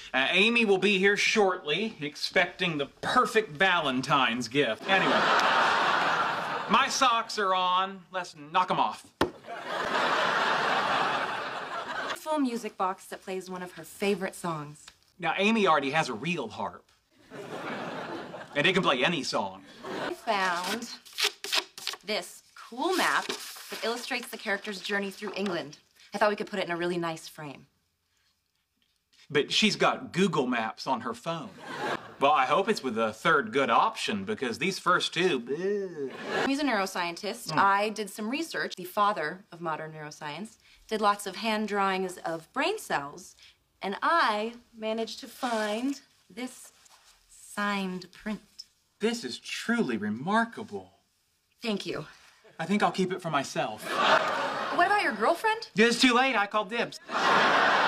Amy will be here shortly, expecting the perfect Valentine's gift. Anyway, my socks are on. Let's knock them off. Full music box that plays one of her favorite songs. Now, Amy already has a real harp. And it can play any song. I found this cool map that illustrates the character's journey through England. I thought we could put it in a really nice frame. But she's got Google Maps on her phone. Well, I hope it's with a third good option, because these first two... Ew. He's a neuroscientist. I did some research. The father of modern neuroscience did lots of hand drawings of brain cells, and I managed to find this signed print. This is truly remarkable. Thank you. I think I'll keep it for myself. What about your girlfriend? It's too late. I called dibs.